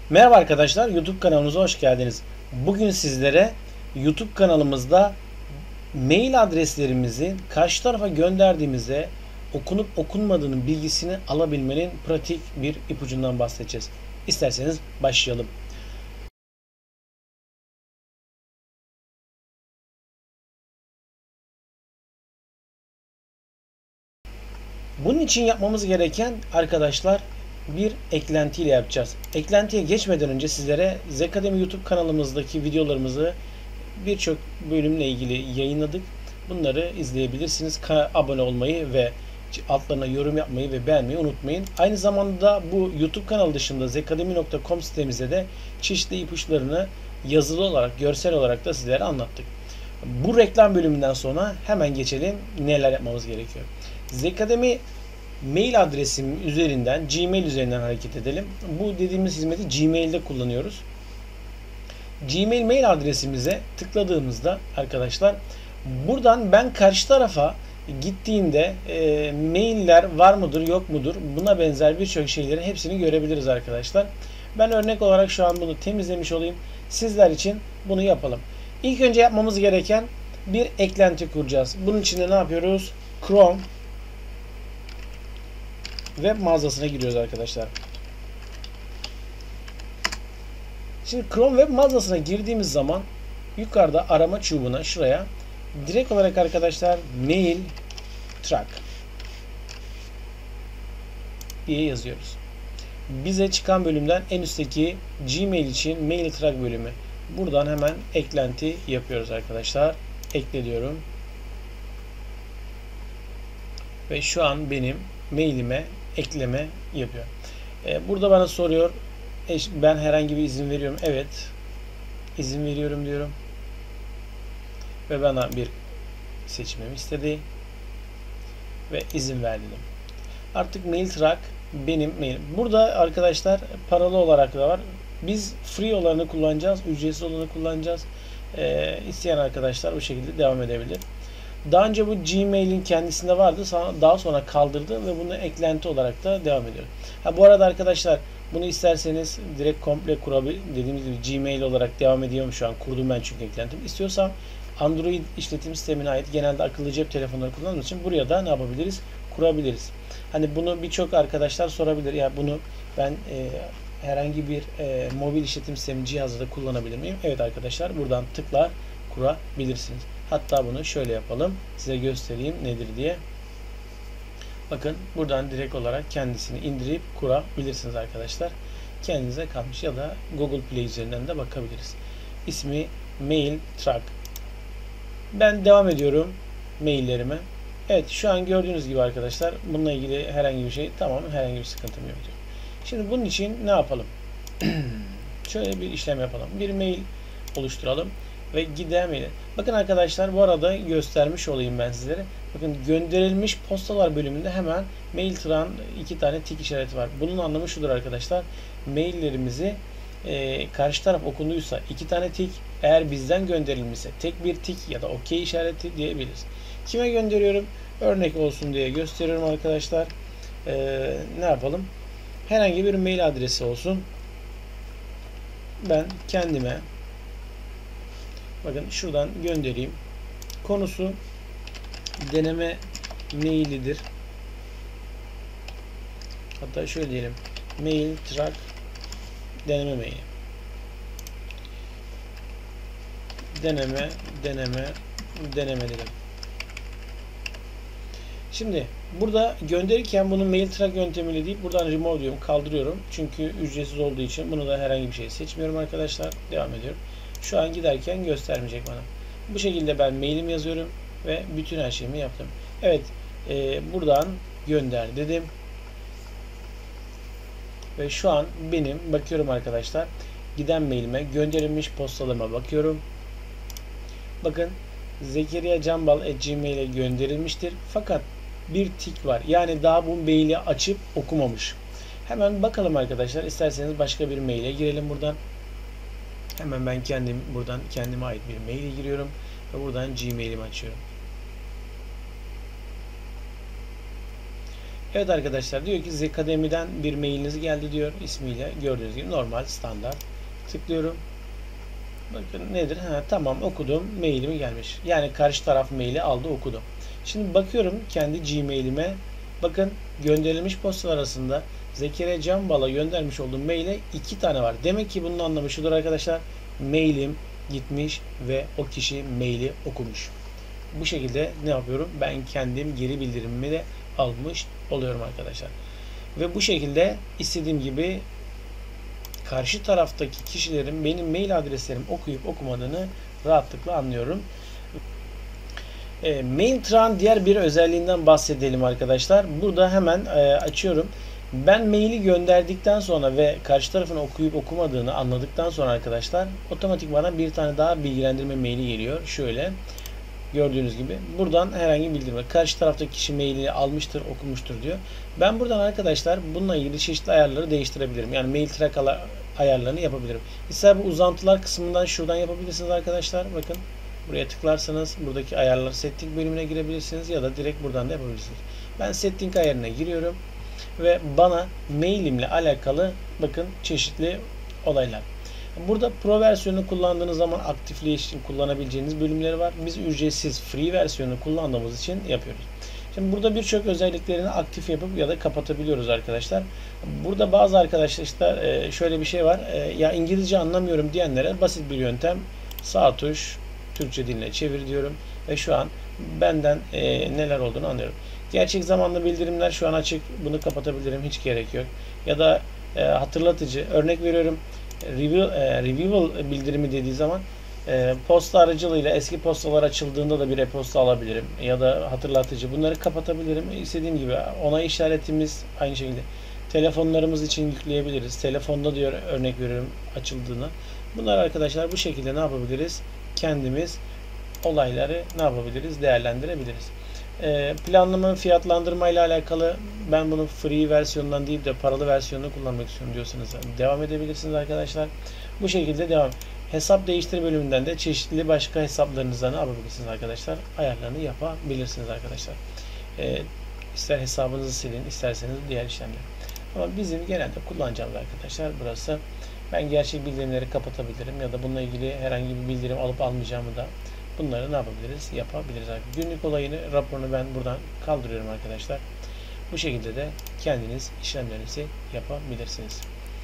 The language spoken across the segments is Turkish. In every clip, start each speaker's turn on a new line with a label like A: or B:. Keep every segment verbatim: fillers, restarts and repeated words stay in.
A: Merhaba arkadaşlar, YouTube kanalımıza hoş geldiniz. Bugün sizlere YouTube kanalımızda mail adreslerimizi karşı tarafa gönderdiğimizde okunup okunmadığının bilgisini alabilmenin pratik bir ipucundan bahsedeceğiz. İsterseniz başlayalım. Bunun için yapmamız gereken arkadaşlar bir eklentiyle yapacağız. Eklentiye geçmeden önce sizlere Zekademi YouTube kanalımızdaki videolarımızı birçok bölümle ilgili yayınladık. Bunları izleyebilirsiniz. Abone olmayı ve altlarına yorum yapmayı ve beğenmeyi unutmayın. Aynı zamanda bu YouTube kanalı dışında zekademi nokta com sitemizde de çeşitli ipuçlarını yazılı olarak, görsel olarak da sizlere anlattık. Bu reklam bölümünden sonra hemen geçelim neler yapmamız gerekiyor. Zekademi mail adresim üzerinden, Gmail üzerinden hareket edelim. Bu dediğimiz hizmeti Gmail'de kullanıyoruz. Gmail mail adresimize tıkladığımızda arkadaşlar buradan ben karşı tarafa gittiğinde e, mailler var mıdır yok mudur buna benzer birçok şeylerin hepsini görebiliriz arkadaşlar. Ben örnek olarak şu an bunu temizlemiş olayım. Sizler için bunu yapalım. İlk önce yapmamız gereken bir eklenti kuracağız. Bunun için de ne yapıyoruz? Chrome web mağazasına giriyoruz arkadaşlar. Şimdi Chrome web mağazasına girdiğimiz zaman yukarıda arama çubuğuna şuraya direkt olarak arkadaşlar mail track diye yazıyoruz. Bize çıkan bölümden en üstteki Gmail için mail track bölümü. Buradan hemen eklenti yapıyoruz arkadaşlar. Ekle diyorum. Ve şu an benim mailime ekleme yapıyor. Burada bana soruyor. Ben herhangi bir izin veriyorum. Evet. İzin veriyorum diyorum. Ve bana bir seçmemi istedi. Ve izin verdim. Artık mail track benim mail. Burada arkadaşlar paralı olarak da var. Biz free olanı kullanacağız. Ücretsiz olanı kullanacağız. Ee, isteyen arkadaşlar bu şekilde devam edebilir. Daha önce bu Gmail'in kendisinde vardı. Daha sonra kaldırdı ve bunu eklenti olarak da devam ediyor. Ha, bu arada arkadaşlar bunu isterseniz direkt komple kurabilir. Dediğimiz gibi Gmail olarak devam ediyorum şu an. Kurdum ben çünkü eklentimi. İstiyorsam Android işletim sistemine ait genelde akıllı cep telefonları kullandığımız için buraya da ne yapabiliriz? Kurabiliriz. Hani bunu birçok arkadaşlar sorabilir. Ya bunu ben e, herhangi bir e, mobil işletim sistemi cihazda kullanabilir miyim? Evet arkadaşlar buradan tıklar kurabilirsiniz. Hatta bunu şöyle yapalım. Size göstereyim nedir diye. Bakın buradan direkt olarak kendisini indirip kurabilirsiniz arkadaşlar. Kendinize kalmış ya da Google Play üzerinden de bakabiliriz. İsmi Mail Track. Ben devam ediyorum maillerime. Evet şu an gördüğünüz gibi arkadaşlar bununla ilgili herhangi bir şey tamam herhangi bir sıkıntım yok diyor. Şimdi bunun için ne yapalım? Şöyle bir işlem yapalım. Bir mail oluşturalım ve gidelim. Bakın arkadaşlar bu arada göstermiş olayım ben sizlere. Bakın gönderilmiş postalar bölümünde hemen mail track'ın iki tane tik işareti var. Bunun anlamı şudur arkadaşlar. Maillerimizi e, karşı taraf okunduysa iki tane tik, eğer bizden gönderilmişse tek bir tik ya da OK işareti diyebiliriz. Kime gönderiyorum? Örnek olsun diye gösteriyorum arkadaşlar. E, ne yapalım? Herhangi bir mail adresi olsun. Ben kendime bakın şuradan göndereyim. Konusu deneme mailidir. Hatta şöyle diyelim. Mail track deneme maili. Deneme, deneme, deneme dedim. Şimdi burada gönderirken bunu mail track yöntemiyle deyip buradan remove diyorum, kaldırıyorum. Çünkü ücretsiz olduğu için bunu da herhangi bir şey seçmiyorum arkadaşlar. Devam ediyorum. Şu an giderken göstermeyecek bana. Bu şekilde ben mailimi yazıyorum ve bütün her şeyimi yaptım. Evet, e, buradan gönder dedim. Ve şu an benim bakıyorum arkadaşlar. Giden mailime, gönderilmiş postalarıma bakıyorum. Bakın zekeriya canbal at gmail'e gönderilmiştir. Fakat bir tik var. Yani daha bu maili açıp okumamış. Hemen bakalım arkadaşlar. İsterseniz başka bir maile girelim buradan. Hemen ben kendim buradan kendime ait bir maile giriyorum ve buradan Gmail'imi açıyorum. Evet arkadaşlar, diyor ki Zekademi'den bir mailiniz geldi diyor ismiyle. Gördüğünüz gibi normal standart. Tıklıyorum. Bakın nedir? Ha, tamam, okudum. Mailimi gelmiş. Yani karşı taraf maili aldı, okudu. Şimdi bakıyorum kendi Gmail'ime. Bakın gönderilmiş postalar arasında Zekeriya Canbal'a göndermiş olduğum maile iki tane var. Demek ki bunun anlamı şudur arkadaşlar. Mailim gitmiş ve o kişi maili okumuş. Bu şekilde ne yapıyorum? Ben kendim geri bildirimimi de almış oluyorum arkadaşlar. Ve bu şekilde istediğim gibi karşı taraftaki kişilerin benim mail adreslerimi okuyup okumadığını rahatlıkla anlıyorum. E, MailTran diğer bir özelliğinden bahsedelim arkadaşlar. Burada hemen e, açıyorum. Ben maili gönderdikten sonra ve karşı tarafın okuyup okumadığını anladıktan sonra arkadaşlar otomatik bana bir tane daha bilgilendirme maili geliyor. Şöyle gördüğünüz gibi buradan herhangi bir bildirme. Karşı taraftaki kişi maili almıştır, okumuştur diyor. Ben buradan arkadaşlar bununla ilgili çeşitli ayarları değiştirebilirim. Yani mail track ayarlarını yapabilirim. İster bu uzantılar kısmından şuradan yapabilirsiniz arkadaşlar. Bakın buraya tıklarsanız buradaki ayarlar setting bölümüne girebilirsiniz ya da direkt buradan da yapabilirsiniz. Ben setting ayarına giriyorum ve bana mailimle alakalı bakın çeşitli olaylar. Burada Pro versiyonu kullandığınız zaman aktifliği için kullanabileceğiniz bölümleri var. Biz ücretsiz free versiyonu kullandığımız için yapıyoruz. Şimdi burada birçok özelliklerini aktif yapıp ya da kapatabiliyoruz arkadaşlar. Burada bazı arkadaşlar şöyle bir şey var. Ya İngilizce anlamıyorum diyenlere basit bir yöntem. Sağ tuş Türkçe diline çevir diyorum ve şu an benden neler olduğunu anlıyorum. Gerçek zamanlı bildirimler şu an açık. Bunu kapatabilirim. Hiç gerek yok. Ya da hatırlatıcı. Örnek veriyorum. Review bildirimi dediği zaman posta aracılığıyla eski postalar açıldığında da bir e-posta alabilirim ya da hatırlatıcı, bunları kapatabilirim. İstediğim gibi onay işaretimiz aynı şekilde telefonlarımız için yükleyebiliriz. Telefonda diyor, örnek veriyorum, açıldığını. Bunlar arkadaşlar bu şekilde ne yapabiliriz? Kendimiz olayları ne yapabiliriz? Değerlendirebiliriz. E, planlama, fiyatlandırma ile alakalı ben bunu free versiyonundan değil de paralı versiyonunu kullanmak istiyorum diyorsanız devam edebilirsiniz arkadaşlar. Bu şekilde devam. Hesap değiştir bölümünden de çeşitli başka hesaplarınızdan yapabilirsiniz arkadaşlar. Ayarlarını yapabilirsiniz arkadaşlar. E, ister hesabınızı silin, isterseniz diğer işlemler. Ama bizim genelde kullanacağımız arkadaşlar burası. Ben gerçek bildirimleri kapatabilirim ya da bununla ilgili herhangi bir bildirim alıp almayacağımı da bunları ne yapabiliriz? Yapabiliriz. Günlük olayını, raporunu ben buradan kaldırıyorum arkadaşlar. Bu şekilde de kendiniz işlemlerinizi yapabilirsiniz.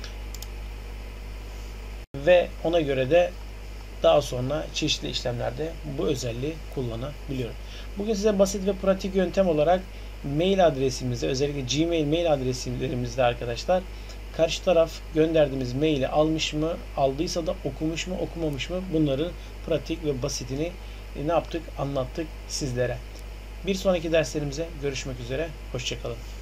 A: Ve ona göre de daha sonra çeşitli işlemlerde bu özelliği kullanabiliyorum. Bugün size basit ve pratik yöntem olarak mail adresimizi, özellikle Gmail mail adreslerimizde arkadaşlar karşı taraf gönderdiğimiz maili almış mı, aldıysa da okumuş mu, okumamış mı, bunları pratik ve basitini ne yaptık, anlattık sizlere. Bir sonraki derslerimize görüşmek üzere. Hoşça kalın.